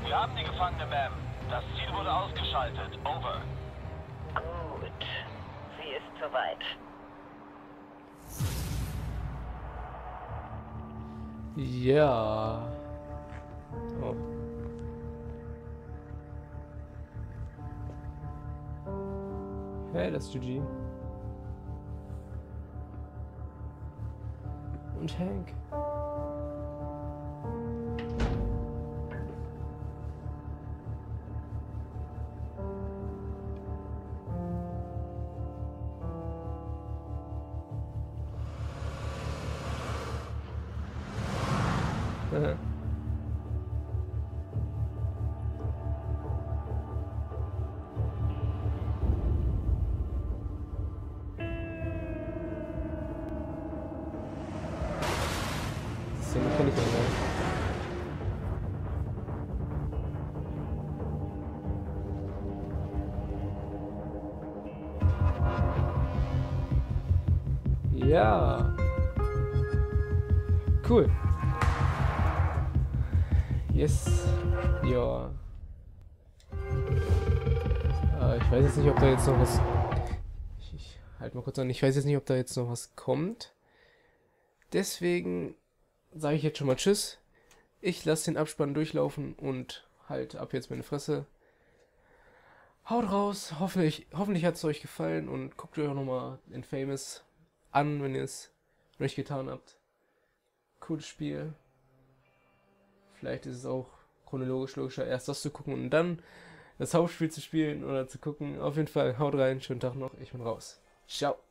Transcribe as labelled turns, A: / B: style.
A: Wir haben die Gefangene, Ma'am. Das Ziel wurde ausgeschaltet. Over.
B: Gut. Sie ist soweit.
C: Ja. Oh. Hey, das ist GG. Und Hank. Das Szene kenne ich ja nicht. Ja. Cool. Yes. Ja. Ich weiß jetzt nicht, ob da jetzt noch was... Ich halt mal kurz an. Ich weiß jetzt nicht, ob da jetzt noch was kommt. Deswegen sage ich jetzt schon mal Tschüss. Ich lasse den Abspann durchlaufen und halt ab jetzt meine Fresse. Haut raus. Hoffentlich hat es euch gefallen und guckt euch auch nochmal Infamous an, wenn ihr es noch nicht getan habt. Cooles Spiel. Vielleicht ist es auch chronologisch logischer, erst das zu gucken und dann das Hauptspiel zu spielen oder zu gucken. Auf jeden Fall, haut rein, schönen Tag noch, ich bin raus. Ciao.